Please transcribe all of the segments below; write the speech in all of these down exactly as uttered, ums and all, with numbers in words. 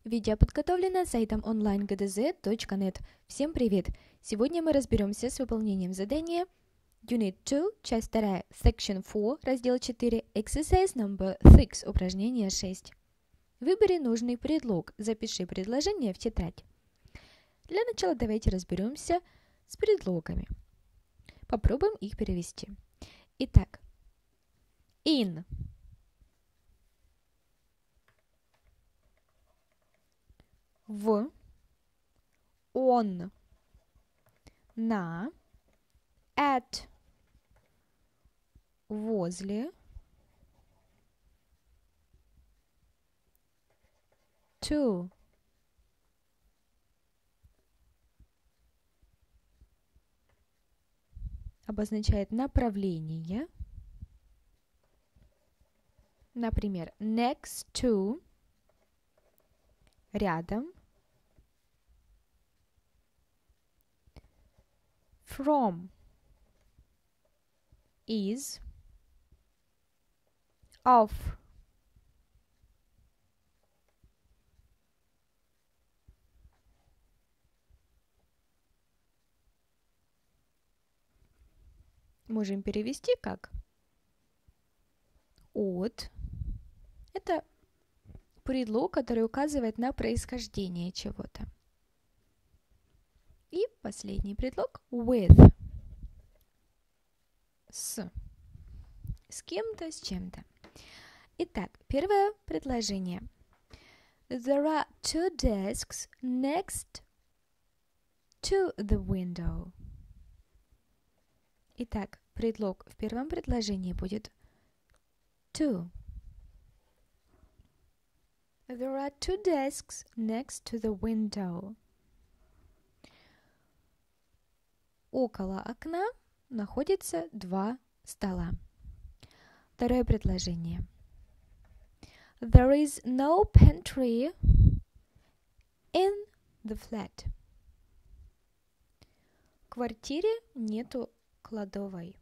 Видео подготовлено сайтом онлайн джи ди зет точка нет. Всем привет! Сегодня мы разберемся с выполнением задания Unit два, часть вторая, Section четыре, раздел четыре, Exercise number six, упражнение шесть. Выбери нужный предлог, запиши предложение в тетрадь. Для начала давайте разберемся с предлогами. Попробуем их перевести. Итак, in. В, он, на, at, возле, to, обозначает направление. Например, next to, рядом, from, is, of. Можем перевести как от. Это предлог, который указывает на происхождение чего-то. И последний предлог with. С. С кем-то, с чем-то. Итак, первое предложение. There are two desks next to the window. Итак, предлог в первом предложении будет to. There are two desks next to the window. Около окна находится два стола. Второе предложение. There is no pantry in the flat. В квартире нету кладовой.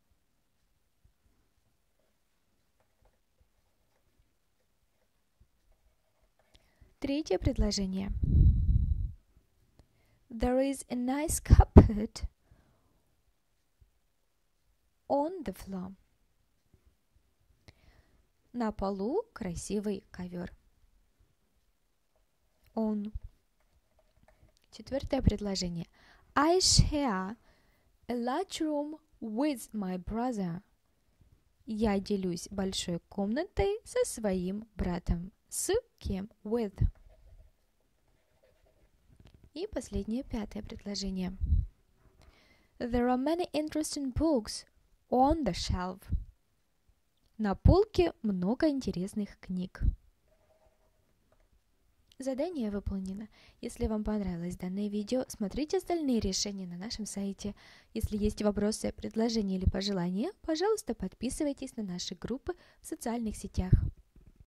Третье предложение. There is a nice carpet on the floor. На полу красивый ковер. On. Четвертое предложение. I share a large room with my brother. Я делюсь большой комнатой со своим братом. С кем? With. И последнее, пятое предложение. There are many interesting books on the shelf. На полке много интересных книг. Задание выполнено. Если вам понравилось данное видео, смотрите остальные решения на нашем сайте. Если есть вопросы, предложения или пожелания, пожалуйста, подписывайтесь на наши группы в социальных сетях.